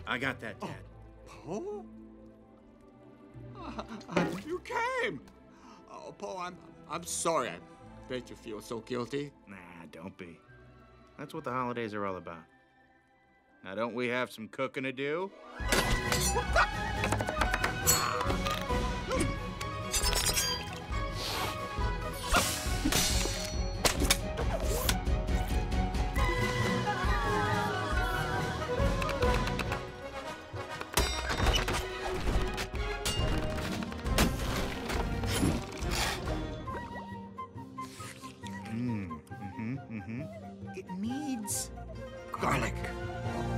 I got that, Dad. Paul? You came! Oh, Paul, I'm sorry I made you feel so guilty. Nah, don't be. That's what the holidays are all about. Now, don't we have some cooking to do? It needs garlic.